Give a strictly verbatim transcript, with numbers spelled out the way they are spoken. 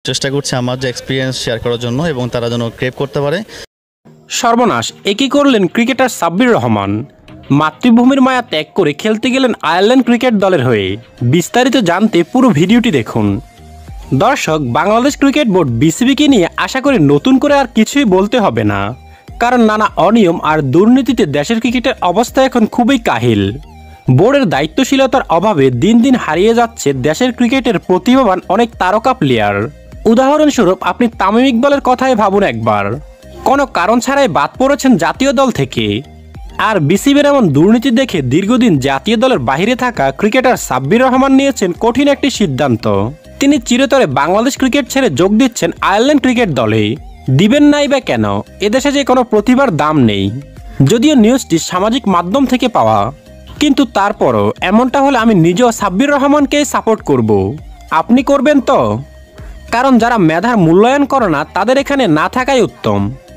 চেষ্টা করছি আমার যে এক্সপিরিয়েন্স শেয়ার করার জন্য এবং তারা যেন ক্রেপ করতে পারে। সর্বনাশ, একই করলেন ক্রিকেটার সাব্বির রহমান। মাতৃভূমির মায়া ত্যাগ করে খেলতে গেলেন আয়ারল্যান্ড ক্রিকেট দলের হয়ে। বিস্তারিত জানতে পুরো ভিডিওটি দেখুন। দর্শক, বাংলাদেশ ক্রিকেট বোর্ড বিসিবিকে নিয়ে আশা করি নতুন করে আর কিছুই বলতে হবে না, কারণ নানা অনিয়ম আর দুর্নীতিতে দেশের ক্রিকেটের অবস্থা এখন খুবই কাহিল। বোর্ডের দায়িত্বশীলতার অভাবে দিন দিন হারিয়ে যাচ্ছে দেশের ক্রিকেটের প্রতিভাবান অনেক তারকা প্লেয়ার। উদাহরণস্বরূপ আপনি তামিম ইকবালের কথাই ভাবুন একবার, কোনো কারণ ছাড়াই বাদ পড়েছেন জাতীয় দল থেকে। আর বিসিবির এমন দুর্নীতি দেখে দীর্ঘদিন জাতীয় দলের বাইরে থাকা ক্রিকেটার সাব্বির রহমান নিয়েছেন কঠিন একটি সিদ্ধান্ত। তিনি চিরতরে বাংলাদেশ ক্রিকেট ছেড়ে যোগ দিচ্ছেন আয়ারল্যান্ড ক্রিকেট দলে। দিবেন নাই বা কেন? এদেশে যে কোনো প্রতিভার দাম নেই। যদিও নিউজটি সামাজিক মাধ্যম থেকে পাওয়া, কিন্তু তারপরও এমনটা হলে আমি নিজেও সাব্বির রহমানকেই সাপোর্ট করব। আপনি করবেন তো? কারণ যারা মেধার মূল্যায়ন করে না তাদের এখানে না থাকাই উত্তম।